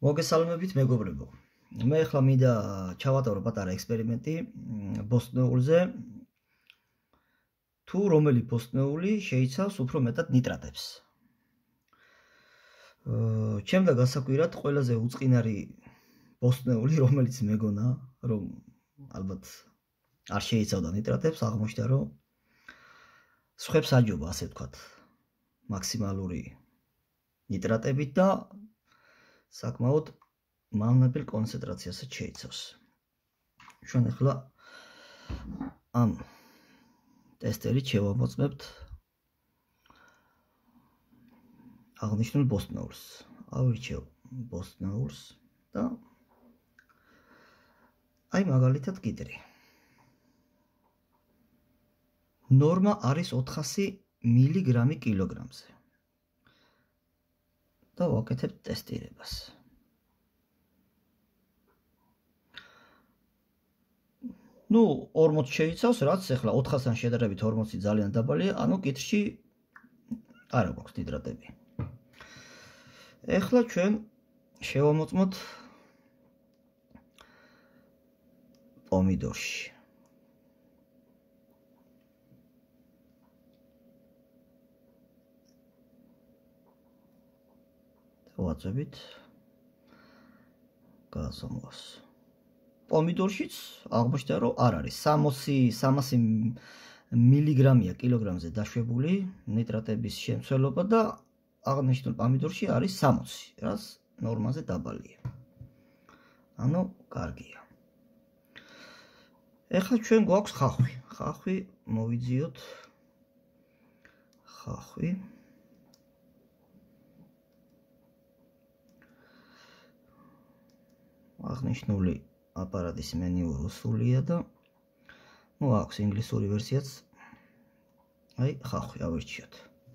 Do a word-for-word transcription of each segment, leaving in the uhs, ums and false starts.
მოგესალმებით მეგობრებო. მე ახლა მინდა ჩავატარო პატარა ექსპერიმენტი ბოსტნეულზე. თუ რომელი ბოსტნეული შეიცავს უფრო მეტად ნიტრატებს. ჩემდა გასაკვირად ყველაზე უწყინარი ბოსტნეული, რომელიც მეგონა, რომ ალბათ არ შეიცავდა ნიტრატებს, აღმოჩნდა, რომ სხვებს აჯობა, ასე ვთქვათ, მაქსიმალური ნიტრატებით და საკმაოდ მავნებელ კონცენტრაციასაც შეიცავს. ჩვენ ახლა ამ ტესტერით შევამოწმებთ აღნიშნულ ბოსტნეულს. ავირჩევ ბოსტნეულს და აი მაგალითად კიტრი. ნორმა არის ოთხასი მილიგრამი კილოგრამზე. და ვაკეთებთ ტესტირებას. ნუ ორმოცი შეიცავს, რაც ახლა ოთხასთან შედარებით ორმოცი ძალიან დაბალია, ანუ კიტრში არ აქვს ნიტრატები. ახლა ჩვენ შევამოწმოთ პომიდორში. ვაწვევით გაზომვას. პომიდორშიც აღმოჩნდა, რომ არ არის სამოცი სამასი მილიგრამია კილოგრამზე დაშვებული ნიტრატების შემცველობა და აღნიშნულ პომიდორში არის სამოცი, რაც ნორმაზე დაბალია. ანუ კარგია. ახლა ჩვენ გვაქვს ხახვი. ხახვი მოვიძიოთ. ხახვი. აღნიშნული აპარატის მენიუ რუსულია და ნუ აქვს ინგლისური ვერსიაც. აი, ხახვი ავირჩიოთ.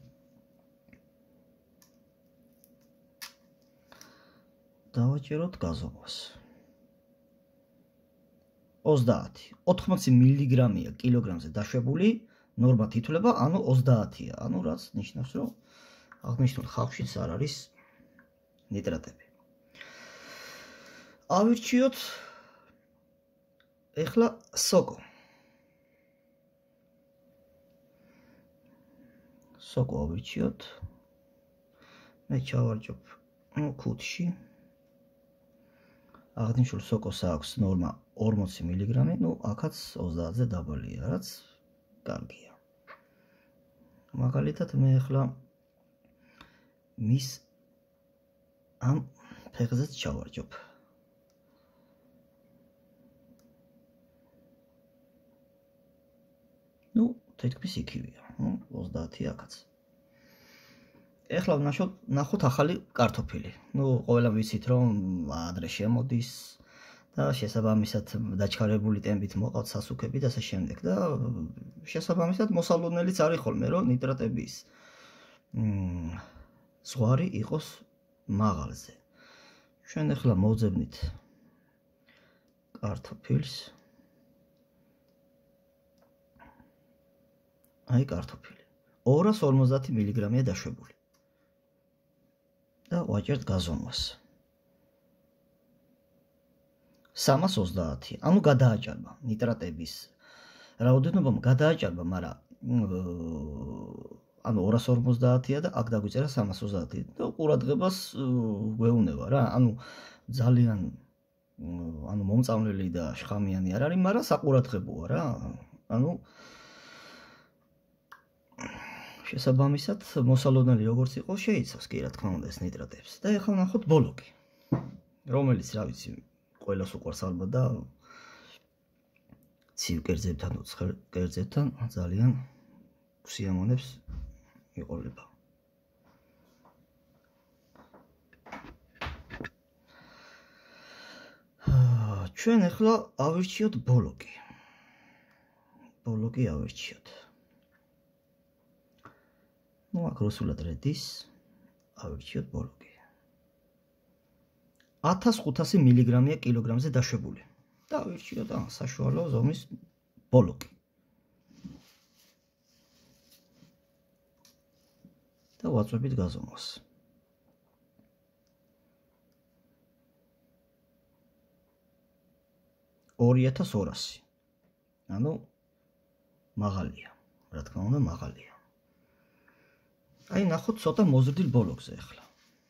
დავაჭეროთ გაზომვას. ოცდაათი. ოთხმოცი მილიგრამია კილოგრამზე დაშვებული, ნორმად ითვლება, ანუ ოცდაათია. ანუ რაც ნიშნავს, რომ აღნიშნულ ხავშიც არ არის ნიტრატები. ავირჩიოთ ეხლა სოკო. სოკო ავირჩიოთ. მე ჩავარჯობ ქუთში. აღნიშნულ სოკოს აქვს ნორმა ორმოცი მილიგრამი, ნუ აქაც ოცდაათზე დაბალია, რაც კარგია. მაგალითად მე ახლა მის ამ ფეხზეც ჩავარჯობ. ნუ თითქმის იქივეა, ოცდაათი აქაც. ეხლა ვნახოთ ახალი კარტოფილი. ნუ ყველა ვიცით, რომ ადრე შემოდის და შესაბამისად დაჩქარებული ტემპით მოყავთ სასუქები და ასე შემდეგ და შესაბამისად მოსალოდნელიც არის ხოლმე, რომ ნიტრატების ზღვარი იყოს მაღალზე. ჩვენ ახლა მოვძებნით კარტოფილს. აი კარტოფილი. ორას ორმოცდაათი მილიგრამია დაშვებული. და ვაჭერთ გაზომვას. სამას ოცდაათი. ანუ გადააჭარბა ნიტრატების რაოდენობამ გადააჭარბა, მაგრამ ანუ ორას ორმოცდაათია და აქ დაგვიწერა სამას ოცდაათი. და ყურადღებას გვეუბნება რა. ანუ ძალიან ანუ მომწამლელი და შხამიანი არ არის, მაგრამ საყურადღებოა რა. ანუ შესაბამისად მოსალოდნელი როგორც იყოს შეიცავს კი რა თქმა უნდა ეს ნიტრატებს. და ახლა ვნახოთ ბოლოკი, რომელიც რა ვიცი ყველას უყვარს ალბათ და ცივ კერძებთან თუ ცხელ კერძებთან ძალიან სიამოვნებს იყოლება. ჩვენ ახლა ავირჩიოთ ბოლოკი. ბოლოკი ავირჩიოთ. ნუ აქ რუსულად რედის ავირჩიოთ ბოლოკი. ათას ხუთასი მილიგრამია კილოგრამზე დაშვებული. და ავირჩიოთ საშუალო ზომის ბოლოკი. და ვაწვევით გაზომვას. ორი ათას ორასი. ანუ მაღალია. რა თქმა უნდა, მაღალია. აი, ნახოთ ცოტა მოზრდილ ბოლოკზე ახლა.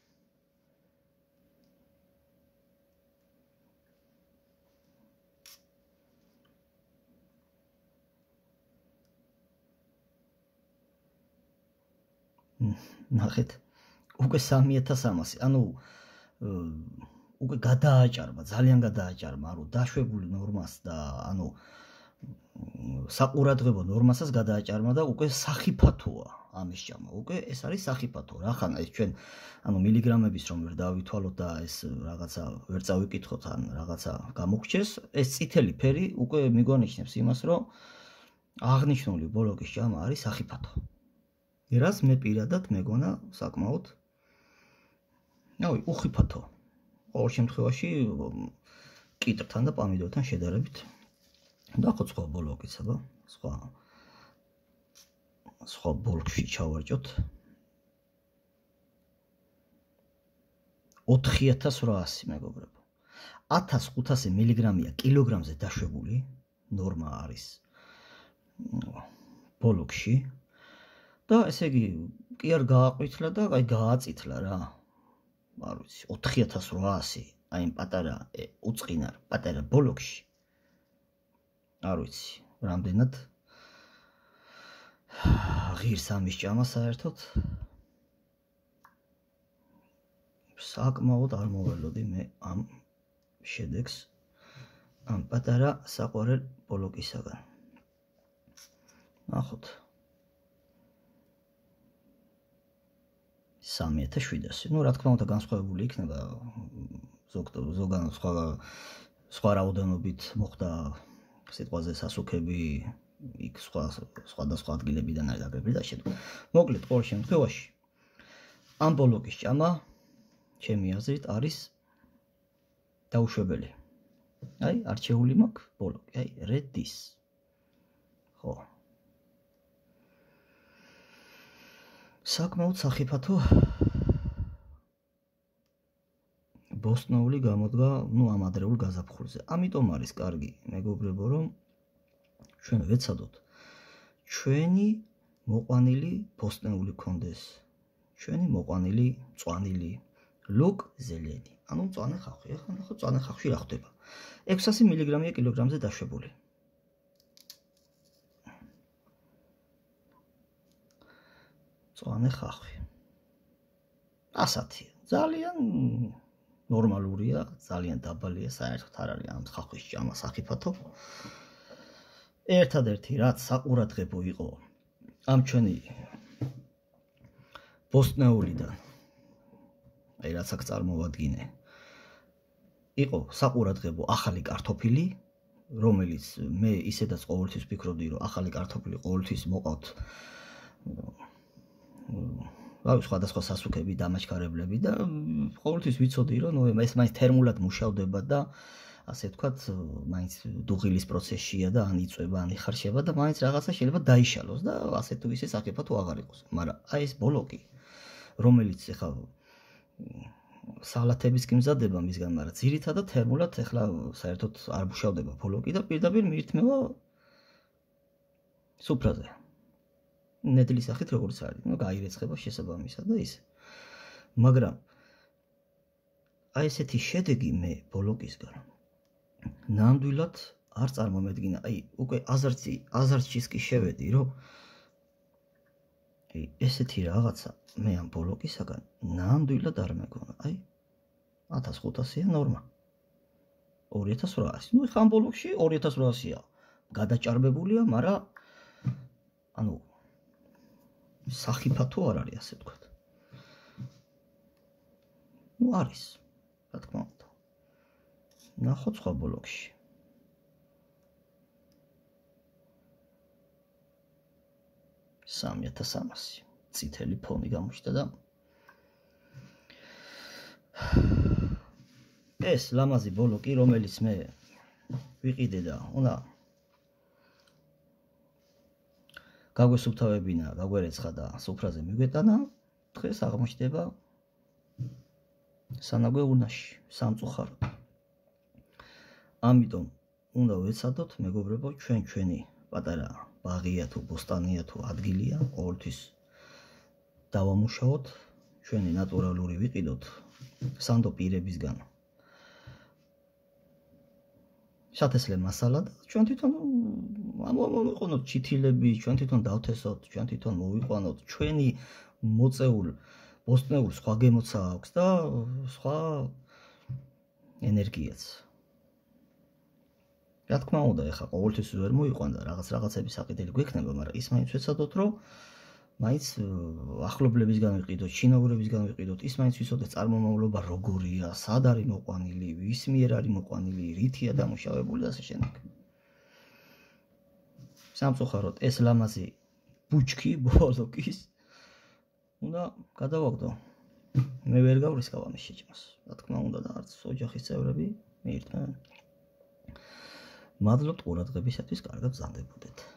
ნახეთ. უკვე სამი ათას სამასი. ანუ უკვე გადააჭარბა, ძალიან გადააჭარბა, ანუ დაშვებული ნორმას და ანუ საყურადღებო ნორმასაც გადააჭარბა და უკვე სახიფათოა ამის ჭამა. უკვე ეს არის სახიფათო. რახან ეს ჩვენ ანუ მილიგრამების რომ ვერ დავითვალოთ და ეს რაღაცა ვერ წავიკითხოთ ან რაღაცა გამოგჩეს, ეს წითელი ფერი უკვე მიგვანიშნებს იმას, რომ აღნიშნული ბოლოკის ჭამა არის სახიფათო. რას მე პირადად მეგონა საკმაოდ ნავი უხიფათო. ყოველ შემთხვევაში კიტრთან და პამიდორთან შედარებით. ნახოთ სხვა ბოლოკიც, აბა, სხვა სხვა ბოლკში ჩავარჭოთ. ოთხი ათას რვაასი მეგობრებო. ათას ხუთასი მილიგრამია კილოგრამზე დაშვებული, ნორმა არის ბოლკში. და ესე იგი, კი არ გააყვითლა და აი გააწითლა რა. არ ვიცი, ოთხი ათას რვაასი, აი იმ პატარა უწყინარ, პატარა ბოლკში. არ ვიცი, რამდენად ღირს ამის ჭამა საერთოდ. საკმაოდ არ მოველოდი მე ამ შედეგს ამ პატარა საყვარელ ბოლკისაგან. ნახოთ. სამი ათას შვიდასი. ნუ რა თქმა უნდა განსხვავებული იქნება ზოგან სხვა სხვა რაოდენობით მოხდა სიტყვაზე სასუქები იქ სხვა სხვადასხვა ადგილებიდან არის აგრეთვე და შედგა. მოკლედ ყოველ შემთხვევაში ამ ბოლოკის ჭამა ჩემი აზრით არის დაუშვებელი. აი არჩეული მაქვს ბოლოკი, აი რედის. ხო. საკმაოდ სახიფათო ბოსტნეული გამოდგა, ნუ ამ ადრეულ გაზაფხულზე. ამიტომ არის კარგი, მეგობრებო, რომ ჩვენ ვეცადოთ ჩვენი მოყვანილი ბოსტნეული გქონდეს. ჩვენი მოყვანილი მწვანილი ლუკ ზელენი. ანუ მწვანე ხახვი. ახლა ნახოთ მწვანე ხახვი რა ხდება. ექვსასი მილიგრამია კილოგრამზე დაშვებული. მწვანე ხახვი. ასათია. ძალიან ნორმალურია, ძალიან დაბალია, საერთოდ არ არის ამ ხახვის ჭამა სახიფათო. ერთადერთი რაც საყურადღებო იყო ამ ჩვენი ბოსტნეულიდან, აი რაც აქ წარმოვადგინე, იყო საყურადღებო ახალი კარტოფილი, რომელიც მე ისედაც ყოველთვის ვფიქრობდი, რომ ახალი კარტოფილი ყოველთვის მოყავთ რავი, სხვადასხვა სასუქები, დამაჩქარებლები და ყოველთვის ვიცოდი, რომ ნუ ეს მაინც თერმულად მუშავდება და ასე ვთქვათ, მაინც დუღილის პროცესშია და ან იწვება, ან იხარშება და მაინც რაღაცა შეიძლება დაიშალოს და ასე თუ ისე სახიფათო აღარ იყოს. მაგრამ აი ეს ბოლოკი, რომელიც ეხლა სალათების კი მზადება მისგან, მაგრამ ძირითადად თერმულად ეხლა საერთოდ არ მუშავდება ბოლოკი და პირდაპირ მიირთმევა სუფრაზე. ნედლის სახით როგორც არის, ნუ გაირეცხება შესაბამისად და ისე. მაგრამ აი ესეთი შედეგი მე ბოლოკისგან ნამდვილად არ წარმომედგინა. აი უკვე აზრცი, აზრჩის კი შევედი, რომ აი ესეთი რაღაცა მე ამ ბოლოკისგან ნამდვილად არ მეგონა. აი ათას ხუთასია ნორმა. ორი ათას რვაასი. ნუ ხან ბოლოკში ორი ათას რვაასია. გადაჭარბებულია, მაგრამ ანუ სახიფათო არ არის, ასე ვთქვათ. ნუ არის, რა თქმა უნდა. ნახოთ სხვა ბოლოკში. სამი ათას სამასი. წითელი ფონი გამოჩნდა და ეს ლამაზი ბოლოკი, რომელიც მე ვიყიდე და უნდა გაგვესუფთავებინა, გაგვერეცხა და სუფრაზე მიგვეტანა, დღეს აღმოჩნდება სანაგვე უნაში, სამწუხაროდ. ამიტომ უნდა ვეცადოთ, მეგობრებო, ჩვენ ჩვენი პატარა ბაღია თუ ბოსტანია თუ ადგილია, ყოველთვის დავამუშაოთ, ჩვენი ნატურალური ვიყიდოთ სანდო პირებისგან. შათესლე მასალა და ჩვენ თვითონ ამოვიყენოთ ჩითილები, ჩვენ თვითონ დავთესოთ, ჩვენ თვითონ მოვიყვანოთ, ჩვენი მოწეულ ბოსტნეულ სხვა გემოცა აქვს და სხვა ენერგიაც. რა თქმა უნდა, ეხლა ყოველთვის ვერ მოიყვანდა რაღაც რაღაცების საყიდელი გვექნება, მაგრამ ის მაინც ვეცადოთ, რომ მაინც ახლობლებისგან ვიყიდოთ, შინაურებისგან ვიყიდოთ, ის მაინც ვიცოდეთ წარმომავლობა როგორია, სად არის მოყვანილი, ვის მიერ არის მოყვანილი, რითია დამუშავებული და ასე შემდეგ. სამწუხაროდ ეს ლამაზი ბუჩქი ბოლოკის უნდა გადავაგდო. მე ვერ გავრისკავ ამის შეჭმას. რა თქმა უნდა და არც ოჯახის წევრები მიირთმევენ. მადლობთ ყურადღებისათვის, კარგად ბრძანდებოდეთ.